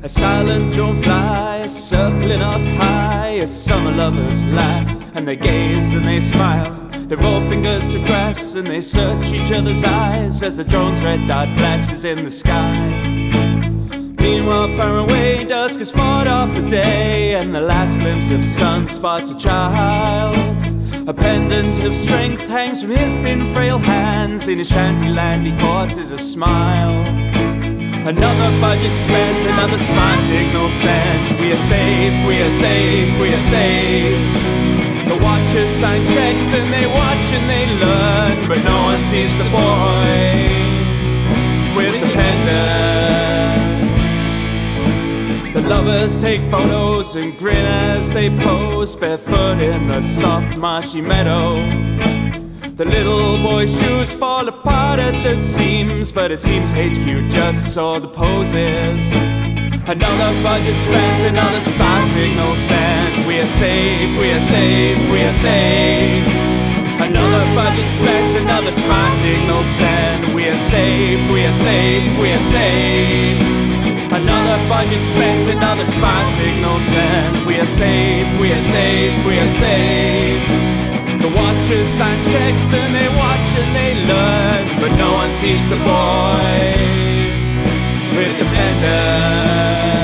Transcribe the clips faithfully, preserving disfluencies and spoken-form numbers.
A silent drone flies circling up high as summer lovers laugh and they gaze and they smile. They roll fingers to grass and they search each other's eyes as the drone's red dot flashes in the sky. Meanwhile, far away, dusk has fought off the day, and the last glimpse of sun spots a child. A pendant of strength hangs from his thin, frail hands. In his shanty land he forces a smile. Another budget spent, another smart signal sent. We are safe, we are safe, we are safe. The watchers sign checks and they watch and they learn, but no one sees the boy with the pendant. The lovers take photos and grin as they pose, barefoot in the soft marshy meadow. The little boy's shoes fall apart at the seams, but it seems H Q just saw the poses. Another budget spent, another spy signal sent. We are safe, we are safe, we are safe. Another budget spent, another spy signal sent. We are safe, we are safe, we are safe. Another budget spent, another spy signal sent. We are safe, we are safe, we are safe. The watchers sign checks and they watch and they learn, but no one sees the boy with the pendant.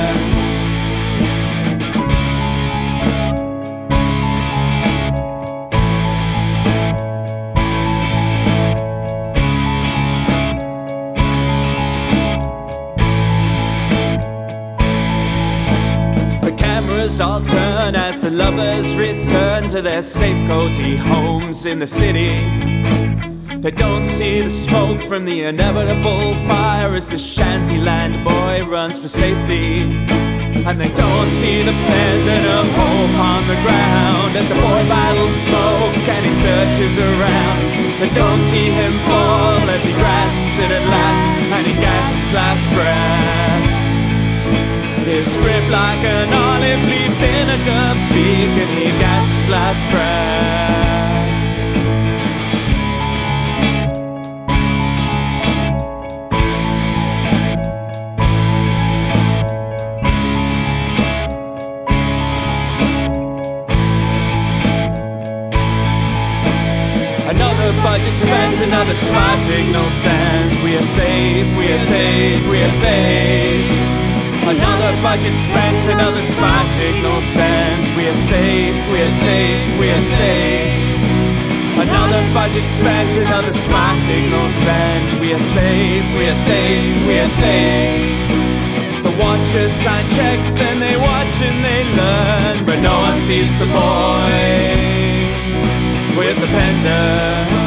All turn as the lovers return to their safe, cozy homes in the city. They don't see the smoke from the inevitable fire as the shantyland boy runs for safety. And they don't see the pendant of hope on the ground as the boy battles smoke and he searches around. They don't see him fall as he grasps it at last and he gasps his last breath. His grip like an olive leaf in a dove's beak, and he gasps his last breath. Another budget spent, another spy signal sent. We are safe, we are safe, we are safe. Another budget spent, another spy signal sent. We are safe, we are safe, we are safe. Another budget spent, another spy signal sent. We are safe, we are safe, we are safe. The watchers sign checks and they watch and they learn, but no one sees the boy with the pendant.